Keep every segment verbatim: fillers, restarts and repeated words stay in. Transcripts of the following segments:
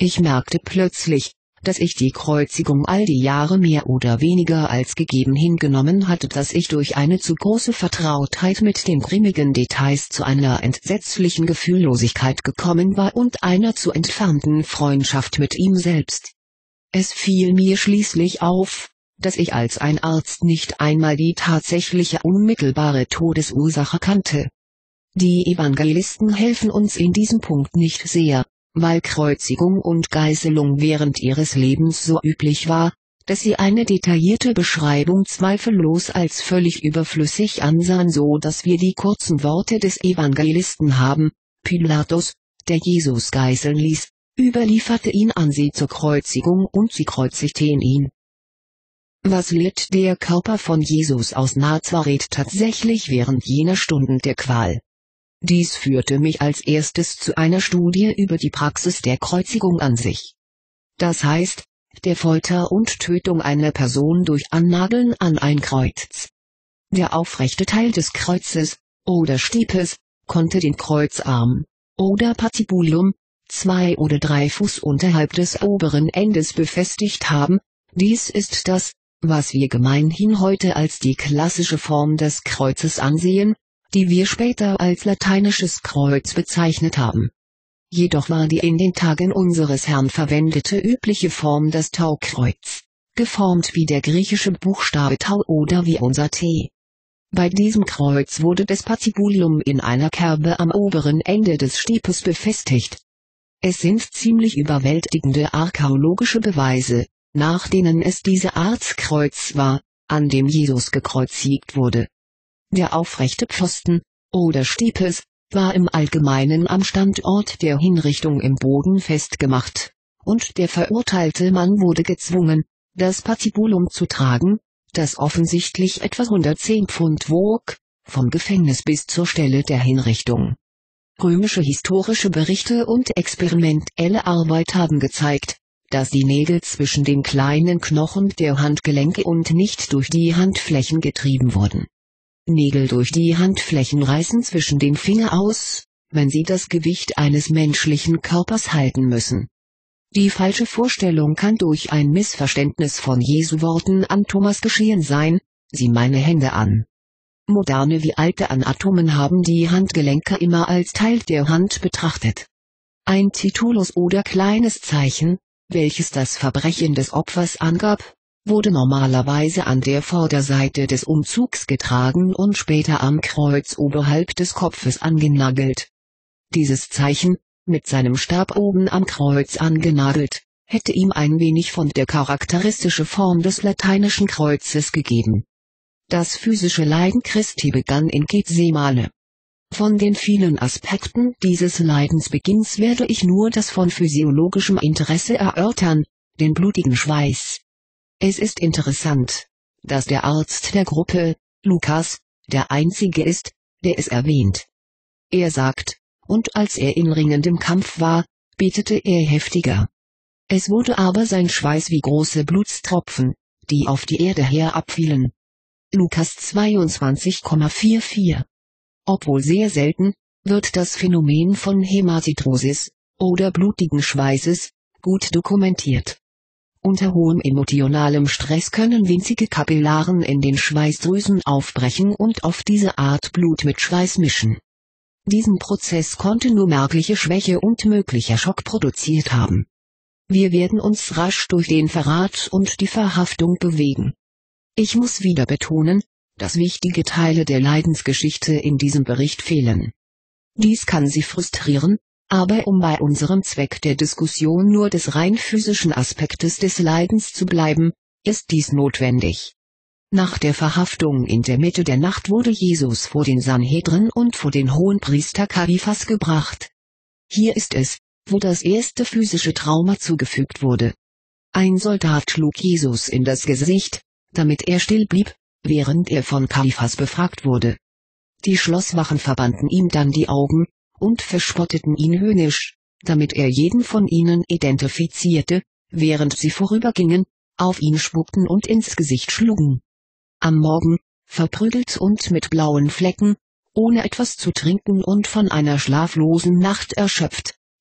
Ich merkte plötzlich, dass ich die Kreuzigung all die Jahre mehr oder weniger als gegeben hingenommen hatte, dass ich durch eine zu große Vertrautheit mit den grimmigen Details zu einer entsetzlichen Gefühllosigkeit gekommen war und einer zu entfernten Freundschaft mit ihm selbst. Es fiel mir schließlich auf, dass ich als ein Arzt nicht einmal die tatsächliche unmittelbare Todesursache kannte. Die Evangelisten helfen uns in diesem Punkt nicht sehr, weil Kreuzigung und Geißelung während ihres Lebens so üblich war, dass sie eine detaillierte Beschreibung zweifellos als völlig überflüssig ansahen, so dass wir die kurzen Worte des Evangelisten haben: Pilatus, der Jesus geißeln ließ, überlieferte ihn an sie zur Kreuzigung und sie kreuzigten ihn. Was litt der Körper von Jesus aus Nazareth tatsächlich während jener Stunden der Qual? Dies führte mich als erstes zu einer Studie über die Praxis der Kreuzigung an sich. Das heißt, der Folter und Tötung einer Person durch Annageln an ein Kreuz. Der aufrechte Teil des Kreuzes, oder Stipes, konnte den Kreuzarm, oder Patibulum, zwei oder drei Fuß unterhalb des oberen Endes befestigt haben. Dies ist das, was wir gemeinhin heute als die klassische Form des Kreuzes ansehen, die wir später als lateinisches Kreuz bezeichnet haben. Jedoch war die in den Tagen unseres Herrn verwendete übliche Form das Taukreuz, geformt wie der griechische Buchstabe Tau oder wie unser T. Bei diesem Kreuz wurde das Patibulum in einer Kerbe am oberen Ende des Stipes befestigt. Es sind ziemlich überwältigende archäologische Beweise, nach denen es diese Art Kreuz war, an dem Jesus gekreuzigt wurde. Der aufrechte Pfosten, oder Stipes, war im Allgemeinen am Standort der Hinrichtung im Boden festgemacht, und der verurteilte Mann wurde gezwungen, das Patibulum zu tragen, das offensichtlich etwa hundertzehn Pfund wog, vom Gefängnis bis zur Stelle der Hinrichtung. Römische historische Berichte und experimentelle Arbeit haben gezeigt, dass die Nägel zwischen den kleinen Knochen der Handgelenke und nicht durch die Handflächen getrieben wurden. Nägel durch die Handflächen reißen zwischen den Finger aus, wenn sie das Gewicht eines menschlichen Körpers halten müssen. Die falsche Vorstellung kann durch ein Missverständnis von Jesu Worten an Thomas geschehen sein: Sieh meine Hände an. Moderne wie alte Anatomen haben die Handgelenke immer als Teil der Hand betrachtet. Ein Titulus oder kleines Zeichen, welches das Verbrechen des Opfers angab, wurde normalerweise an der Vorderseite des Umzugs getragen und später am Kreuz oberhalb des Kopfes angenagelt. Dieses Zeichen, mit seinem Stab oben am Kreuz angenagelt, hätte ihm ein wenig von der charakteristischen Form des lateinischen Kreuzes gegeben. Das physische Leiden Christi begann in Gethsemane. Von den vielen Aspekten dieses Leidensbeginns werde ich nur das von physiologischem Interesse erörtern, den blutigen Schweiß. Es ist interessant, dass der Arzt der Gruppe, Lukas, der einzige ist, der es erwähnt. Er sagt, und als er in ringendem Kampf war, betete er heftiger. Es wurde aber sein Schweiß wie große Blutstropfen, die auf die Erde herabfielen. Lukas zweiundzwanzig Komma vierundvierzig. Obwohl sehr selten, wird das Phänomen von Hämatidrosis, oder blutigen Schweißes, gut dokumentiert. Unter hohem emotionalem Stress können winzige Kapillaren in den Schweißdrüsen aufbrechen und auf diese Art Blut mit Schweiß mischen. Diesen Prozess konnte nur merkliche Schwäche und möglicher Schock produziert haben. Wir werden uns rasch durch den Verrat und die Verhaftung bewegen. Ich muss wieder betonen, dass wichtige Teile der Leidensgeschichte in diesem Bericht fehlen. Dies kann Sie frustrieren, aber um bei unserem Zweck der Diskussion nur des rein physischen Aspektes des Leidens zu bleiben, ist dies notwendig. Nach der Verhaftung in der Mitte der Nacht wurde Jesus vor den Sanhedrin und vor den Hohenpriester Kaiphas gebracht. Hier ist es, wo das erste physische Trauma zugefügt wurde. Ein Soldat schlug Jesus in das Gesicht, damit er still blieb, während er von Kaiphas befragt wurde. Die Schlosswachen verbanden ihm dann die Augen und verspotteten ihn höhnisch, damit er jeden von ihnen identifizierte, während sie vorübergingen, auf ihn spuckten und ins Gesicht schlugen. Am Morgen, verprügelt und mit blauen Flecken, ohne etwas zu trinken und von einer schlaflosen Nacht erschöpft,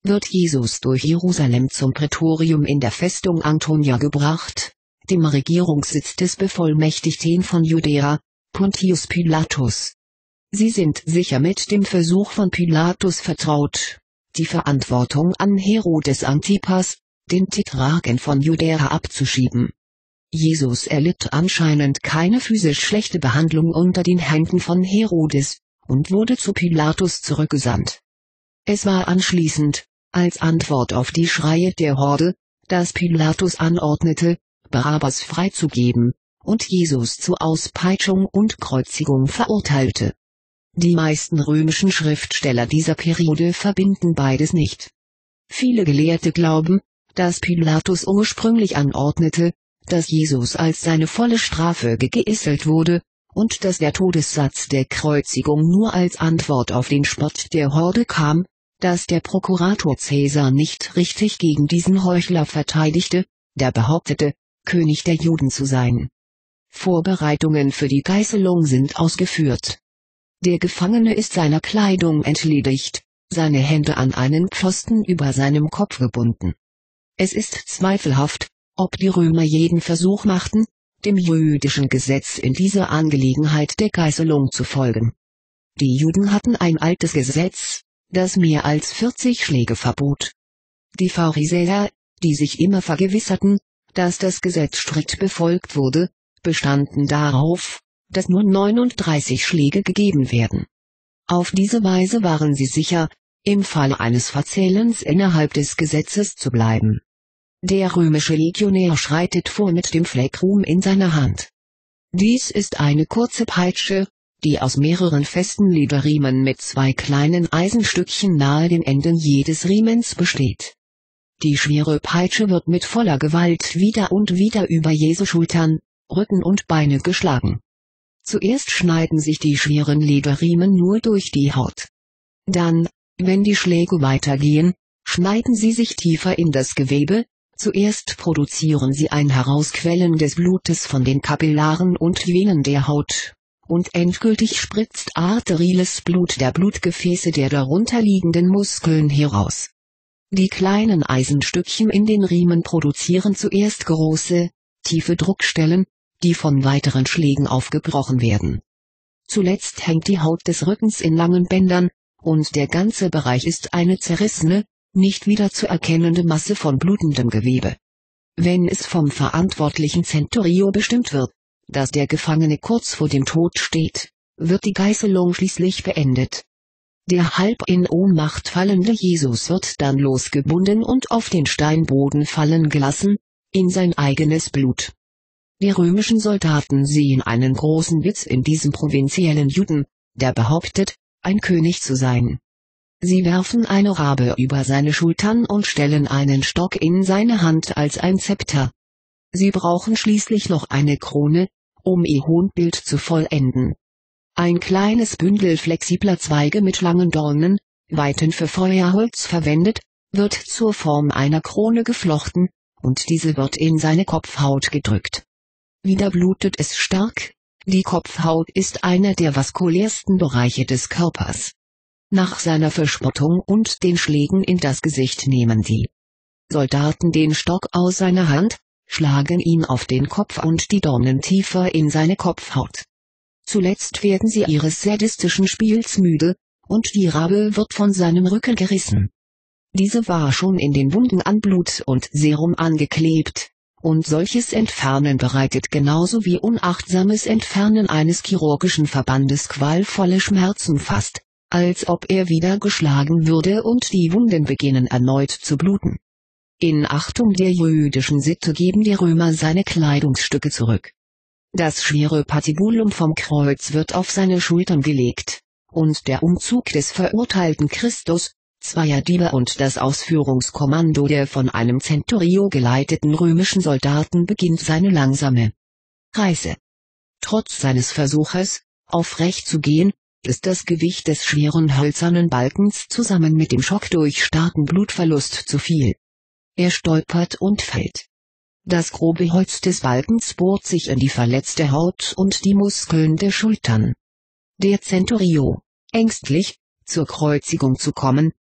wird Jesus durch Jerusalem zum Prätorium in der Festung Antonia gebracht, dem Regierungssitz des Bevollmächtigten von Judäa, Pontius Pilatus. Sie sind sicher mit dem Versuch von Pilatus vertraut, die Verantwortung an Herodes Antipas, den Tetrarchen von Judäa, abzuschieben. Jesus erlitt anscheinend keine physisch schlechte Behandlung unter den Händen von Herodes und wurde zu Pilatus zurückgesandt. Es war anschließend, als Antwort auf die Schreie der Horde, dass Pilatus anordnete, Barabbas freizugeben, und Jesus zu Auspeitschung und Kreuzigung verurteilte. Die meisten römischen Schriftsteller dieser Periode verbinden beides nicht. Viele Gelehrte glauben, dass Pilatus ursprünglich anordnete, dass Jesus als seine volle Strafe gegeißelt wurde, und dass der Todessatz der Kreuzigung nur als Antwort auf den Spott der Horde kam, dass der Prokurator Caesar nicht richtig gegen diesen Heuchler verteidigte, der behauptete, König der Juden zu sein. Vorbereitungen für die Geißelung sind ausgeführt. Der Gefangene ist seiner Kleidung entledigt, seine Hände an einen Pfosten über seinem Kopf gebunden. Es ist zweifelhaft, ob die Römer jeden Versuch machten, dem jüdischen Gesetz in dieser Angelegenheit der Geißelung zu folgen. Die Juden hatten ein altes Gesetz, das mehr als vierzig Schläge verbot. Die Pharisäer, die sich immer vergewisserten, dass das Gesetz strikt befolgt wurde, bestanden darauf, dass nur neununddreißig Schläge gegeben werden. Auf diese Weise waren sie sicher, im Falle eines Verzählens innerhalb des Gesetzes zu bleiben. Der römische Legionär schreitet vor mit dem Phlegrum in seiner Hand. Dies ist eine kurze Peitsche, die aus mehreren festen Lederriemen mit zwei kleinen Eisenstückchen nahe den Enden jedes Riemens besteht. Die schwere Peitsche wird mit voller Gewalt wieder und wieder über Jesu Schultern, Rücken und Beine geschlagen. Zuerst schneiden sich die schweren Lederriemen nur durch die Haut. Dann, wenn die Schläge weitergehen, schneiden sie sich tiefer in das Gewebe. Zuerst produzieren sie ein Herausquellen des Blutes von den Kapillaren und Venen der Haut, und endgültig spritzt arterielles Blut der Blutgefäße der darunterliegenden Muskeln heraus. Die kleinen Eisenstückchen in den Riemen produzieren zuerst große, tiefe Druckstellen, die von weiteren Schlägen aufgebrochen werden. Zuletzt hängt die Haut des Rückens in langen Bändern, und der ganze Bereich ist eine zerrissene, nicht wieder zu erkennende Masse von blutendem Gewebe. Wenn es vom verantwortlichen Centurio bestimmt wird, dass der Gefangene kurz vor dem Tod steht, wird die Geißelung schließlich beendet. Der halb in Ohnmacht fallende Jesus wird dann losgebunden und auf den Steinboden fallen gelassen, in sein eigenes Blut. Die römischen Soldaten sehen einen großen Witz in diesem provinziellen Juden, der behauptet, ein König zu sein. Sie werfen eine Rabe über seine Schultern und stellen einen Stock in seine Hand als ein Zepter. Sie brauchen schließlich noch eine Krone, um ihr Hohnbild zu vollenden. Ein kleines Bündel flexibler Zweige mit langen Dornen, weithin für Feuerholz verwendet, wird zur Form einer Krone geflochten, und diese wird in seine Kopfhaut gedrückt. Wieder blutet es stark, die Kopfhaut ist einer der vaskulärsten Bereiche des Körpers. Nach seiner Verspottung und den Schlägen in das Gesicht nehmen die Soldaten den Stock aus seiner Hand, schlagen ihn auf den Kopf und die Dornen tiefer in seine Kopfhaut. Zuletzt werden sie ihres sadistischen Spiels müde, und die Rabe wird von seinem Rücken gerissen. Diese war schon in den Wunden an Blut und Serum angeklebt, und solches Entfernen bereitet genauso wie unachtsames Entfernen eines chirurgischen Verbandes qualvolle Schmerzen fast, als ob er wieder geschlagen würde und die Wunden beginnen erneut zu bluten. In Achtung der jüdischen Sitte geben die Römer seine Kleidungsstücke zurück. Das schwere Patibulum vom Kreuz wird auf seine Schultern gelegt, und der Umzug des verurteilten Christus, zweier Diebe und das Ausführungskommando der von einem Centurio geleiteten römischen Soldaten beginnt seine langsame Reise. Trotz seines Versuches, aufrecht zu gehen, ist das Gewicht des schweren hölzernen Balkens zusammen mit dem Schock durch starken Blutverlust zu viel. Er stolpert und fällt. Das grobe Holz des Balkens bohrt sich in die verletzte Haut und die Muskeln der Schultern. Der Centurio, ängstlich, zur Kreuzigung zu kommen,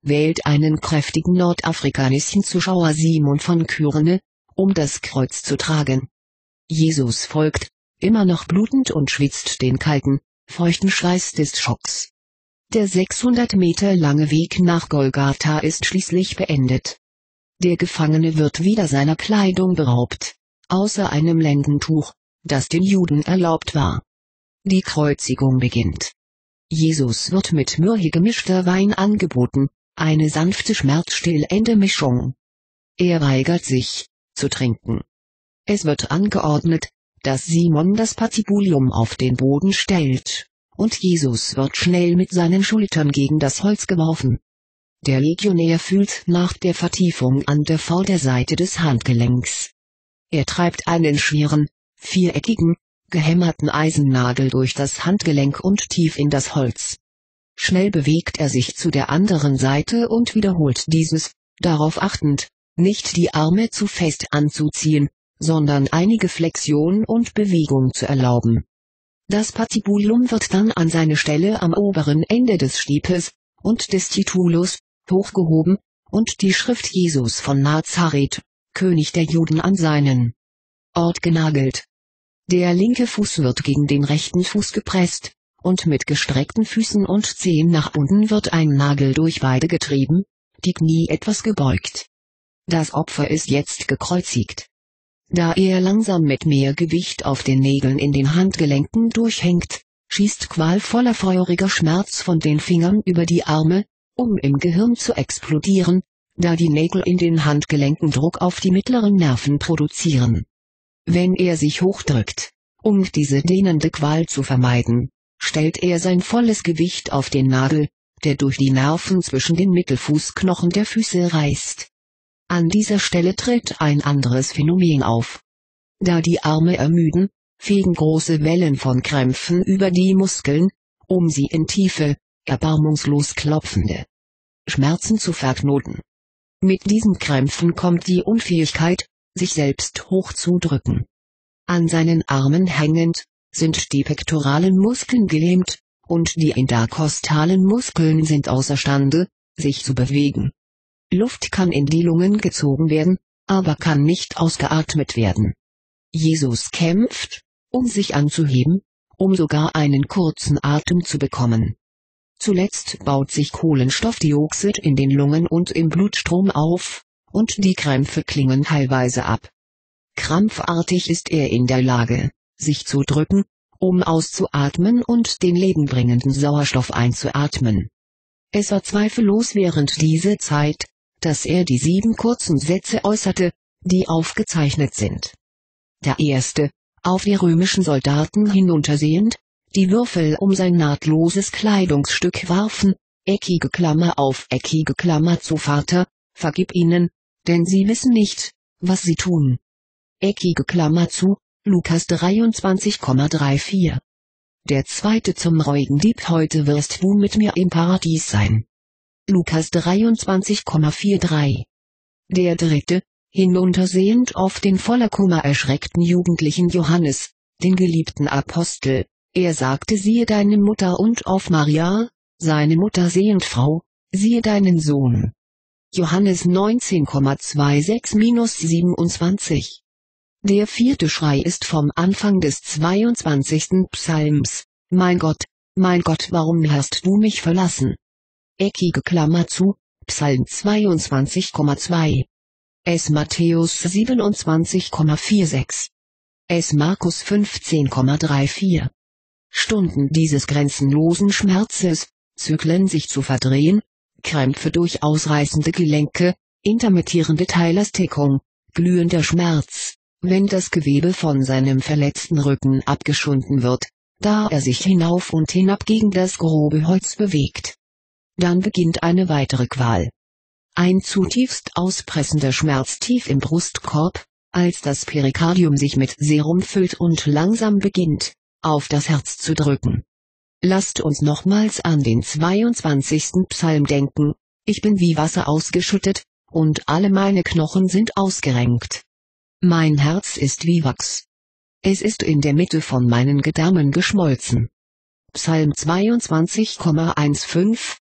wählt einen kräftigen nordafrikanischen Zuschauer Simon von Kyrene, um das Kreuz zu tragen. Jesus folgt, immer noch blutend und schwitzt den kalten, feuchten Schweiß des Schocks. Der sechshundert Meter lange Weg nach Golgatha ist schließlich beendet. Der Gefangene wird wieder seiner Kleidung beraubt, außer einem Lendentuch, das den Juden erlaubt war. Die Kreuzigung beginnt. Jesus wird mit Myrrhe gemischter Wein angeboten, eine sanfte schmerzstillende Mischung. Er weigert sich, zu trinken. Es wird angeordnet, dass Simon das Patibulum auf den Boden stellt, und Jesus wird schnell mit seinen Schultern gegen das Holz geworfen. Der Legionär fühlt nach der Vertiefung an der Vorderseite des Handgelenks. Er treibt einen schweren, viereckigen, gehämmerten Eisennagel durch das Handgelenk und tief in das Holz. Schnell bewegt er sich zu der anderen Seite und wiederholt dieses, darauf achtend, nicht die Arme zu fest anzuziehen, sondern einige Flexion und Bewegung zu erlauben. Das Patibulum wird dann an seine Stelle am oberen Ende des Stiepes und des Titulus hochgehoben, und die Schrift Jesus von Nazareth, König der Juden, an seinen Ort genagelt. Der linke Fuß wird gegen den rechten Fuß gepresst, und mit gestreckten Füßen und Zehen nach unten wird ein Nagel durch beide getrieben, die Knie etwas gebeugt. Das Opfer ist jetzt gekreuzigt. Da er langsam mit mehr Gewicht auf den Nägeln in den Handgelenken durchhängt, schießt qualvoller feuriger Schmerz von den Fingern über die Arme, um im Gehirn zu explodieren, da die Nägel in den Handgelenken Druck auf die mittleren Nerven produzieren. Wenn er sich hochdrückt, um diese dehnende Qual zu vermeiden, stellt er sein volles Gewicht auf den Nagel, der durch die Nerven zwischen den Mittelfußknochen der Füße reißt. An dieser Stelle tritt ein anderes Phänomen auf. Da die Arme ermüden, fegen große Wellen von Krämpfen über die Muskeln, um sie in tiefe, erbarmungslos klopfende Schmerzen zu verknoten. Mit diesen Krämpfen kommt die Unfähigkeit, sich selbst hochzudrücken. An seinen Armen hängend, sind die pektoralen Muskeln gelähmt, und die interkostalen Muskeln sind außerstande, sich zu bewegen. Luft kann in die Lungen gezogen werden, aber kann nicht ausgeatmet werden. Jesus kämpft, um sich anzuheben, um sogar einen kurzen Atem zu bekommen. Zuletzt baut sich Kohlenstoffdioxid in den Lungen und im Blutstrom auf, und die Krämpfe klingen teilweise ab. Krampfartig ist er in der Lage, sich zu drücken, um auszuatmen und den lebenbringenden Sauerstoff einzuatmen. Es war zweifellos während dieser Zeit, dass er die sieben kurzen Sätze äußerte, die aufgezeichnet sind. Der erste, auf die römischen Soldaten hinuntersehend, die Würfel um sein nahtloses Kleidungsstück warfen, eckige Klammer auf eckige Klammer zu: Vater, vergib ihnen, denn sie wissen nicht, was sie tun. Eckige Klammer zu, Lukas dreiundzwanzig Komma vierunddreißig. Der zweite zum reuigen Dieb: Heute wirst du mit mir im Paradies sein. Lukas dreiundzwanzig Komma dreiundvierzig. Der dritte, hinuntersehend auf den voller Kummer erschreckten jugendlichen Johannes, den geliebten Apostel, er sagte: Siehe deine Mutter, und auf Maria, seine Mutter sehend: Frau, siehe deinen Sohn. Johannes neunzehn Komma sechsundzwanzig bis siebenundzwanzig. Der vierte Schrei ist vom Anfang des zweiundzwanzigsten Psalms: Mein Gott, mein Gott, warum hast du mich verlassen? Eckige Klammer zu, Psalm zweiundzwanzig Komma zwei. Es Matthäus siebenundzwanzig Komma sechsundvierzig. Es Markus fünfzehn Komma vierunddreißig. Stunden dieses grenzenlosen Schmerzes, Zyklen sich zu verdrehen, Krämpfe durch ausreißende Gelenke, intermittierende Teilerstickung, glühender Schmerz, wenn das Gewebe von seinem verletzten Rücken abgeschunden wird, da er sich hinauf und hinab gegen das grobe Holz bewegt. Dann beginnt eine weitere Qual. Ein zutiefst auspressender Schmerz tief im Brustkorb, als das Perikardium sich mit Serum füllt und langsam beginnt, auf das Herz zu drücken. Lasst uns nochmals an den zweiundzwanzigsten Psalm denken: Ich bin wie Wasser ausgeschüttet, und alle meine Knochen sind ausgerenkt. Mein Herz ist wie Wachs. Es ist in der Mitte von meinen Gedärmen geschmolzen. Psalm zweiundzwanzig Komma fünfzehn.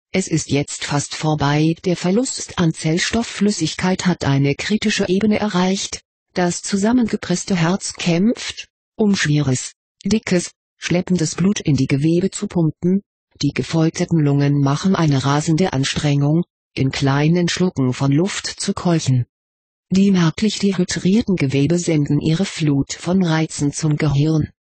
Es ist jetzt fast vorbei, der Verlust an Zellstoffflüssigkeit hat eine kritische Ebene erreicht, das zusammengepresste Herz kämpft, um schweres, dickes, schleppendes Blut in die Gewebe zu pumpen, die gefolterten Lungen machen eine rasende Anstrengung, in kleinen Schlucken von Luft zu keuchen. Die merklich dehydrierten Gewebe senden ihre Flut von Reizen zum Gehirn.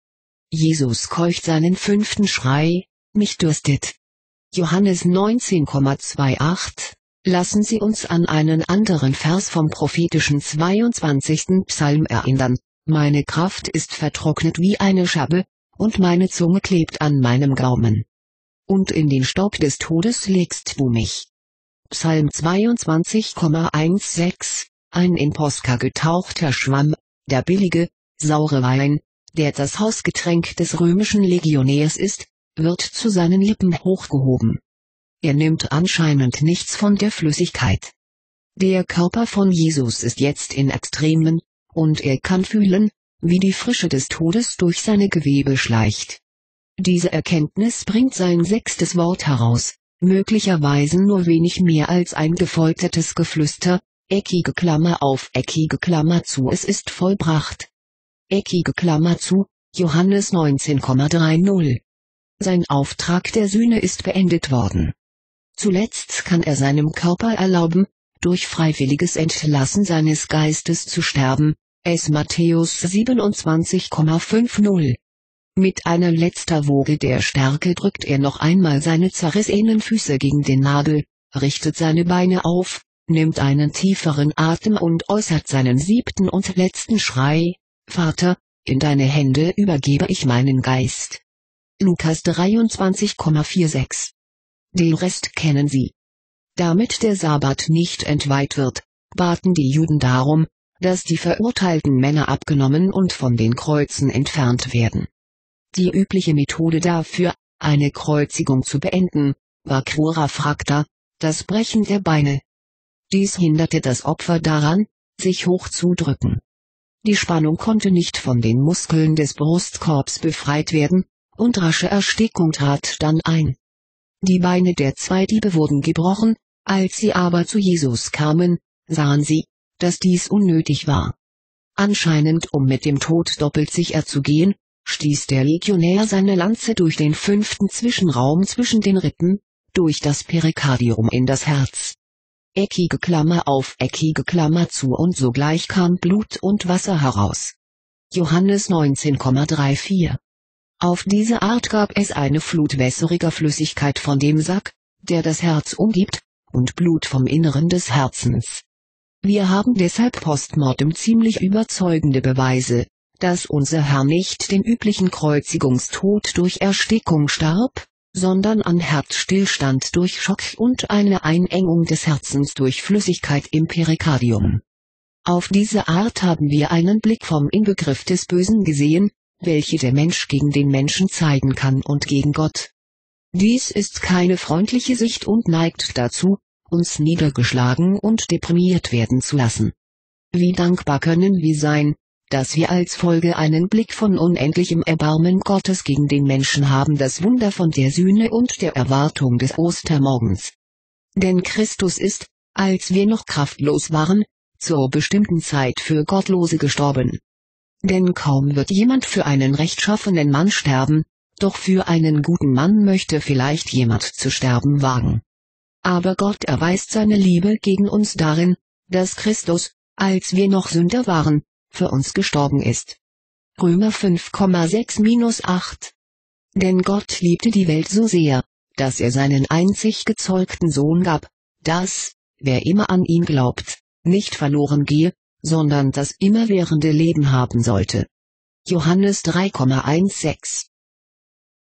Jesus keucht seinen fünften Schrei: Mich dürstet. Johannes neunzehn Komma achtundzwanzig. Lassen Sie uns an einen anderen Vers vom prophetischen zweiundzwanzigsten Psalm erinnern: Meine Kraft ist vertrocknet wie eine Schabbe, und meine Zunge klebt an meinem Gaumen. Und in den Staub des Todes legst du mich. Psalm zweiundzwanzig Komma sechzehn. Ein in Posca getauchter Schwamm, der billige, saure Wein, der das Hausgetränk des römischen Legionärs ist, wird zu seinen Lippen hochgehoben. Er nimmt anscheinend nichts von der Flüssigkeit. Der Körper von Jesus ist jetzt in Extremen, und er kann fühlen, wie die Frische des Todes durch seine Gewebe schleicht. Diese Erkenntnis bringt sein sechstes Wort heraus, möglicherweise nur wenig mehr als ein gefoltertes Geflüster, eckige Klammer auf, eckige Klammer zu, es ist vollbracht. Eckige Klammer zu, Johannes neunzehn Komma dreißig. Sein Auftrag der Sühne ist beendet worden. Zuletzt kann er seinem Körper erlauben, durch freiwilliges Entlassen seines Geistes zu sterben, es Matthäus siebenundzwanzig Komma fünfzig. Mit einer letzter Woge der Stärke drückt er noch einmal seine zerrissenen Füße gegen den Nagel, richtet seine Beine auf, nimmt einen tieferen Atem und äußert seinen siebten und letzten Schrei: Vater, in deine Hände übergebe ich meinen Geist. Lukas dreiundzwanzig Komma sechsundvierzig. Den Rest kennen Sie. Damit der Sabbat nicht entweiht wird, baten die Juden darum, dass die verurteilten Männer abgenommen und von den Kreuzen entfernt werden. Die übliche Methode dafür, eine Kreuzigung zu beenden, war crura fracta, das Brechen der Beine. Dies hinderte das Opfer daran, sich hochzudrücken. Die Spannung konnte nicht von den Muskeln des Brustkorbs befreit werden, und rasche Erstickung trat dann ein. Die Beine der zwei Diebe wurden gebrochen, als sie aber zu Jesus kamen, sahen sie, dass dies unnötig war. Anscheinend um mit dem Tod doppelt sicher zu gehen, stieß der Legionär seine Lanze durch den fünften Zwischenraum zwischen den Rippen, durch das Perikardium in das Herz. Eckige Klammer auf, eckige Klammer zu, und sogleich kam Blut und Wasser heraus. Johannes neunzehn Komma vierunddreißig. Auf diese Art gab es eine Flut wässriger Flüssigkeit von dem Sack, der das Herz umgibt, und Blut vom Inneren des Herzens. Wir haben deshalb postmortem ziemlich überzeugende Beweise, dass unser Herr nicht den üblichen Kreuzigungstod durch Erstickung starb, sondern an Herzstillstand durch Schock und eine Einengung des Herzens durch Flüssigkeit im Perikardium. Auf diese Art haben wir einen Blick vom Inbegriff des Bösen gesehen, welche der Mensch gegen den Menschen zeigen kann und gegen Gott. Dies ist keine freundliche Sicht und neigt dazu, uns niedergeschlagen und deprimiert werden zu lassen. Wie dankbar können wir sein, dass wir als Folge einen Blick von unendlichem Erbarmen Gottes gegen den Menschen haben, das Wunder von der Sühne und der Erwartung des Ostermorgens. Denn Christus ist, als wir noch kraftlos waren, zur bestimmten Zeit für Gottlose gestorben. Denn kaum wird jemand für einen rechtschaffenen Mann sterben, doch für einen guten Mann möchte vielleicht jemand zu sterben wagen. Aber Gott erweist seine Liebe gegen uns darin, dass Christus, als wir noch Sünder waren, für uns gestorben ist. Römer fünf Komma sechs bis acht. Denn Gott liebte die Welt so sehr, dass er seinen einzig gezeugten Sohn gab, dass, wer immer an ihn glaubt, nicht verloren gehe, sondern das immerwährende Leben haben sollte. Johannes drei Komma sechzehn.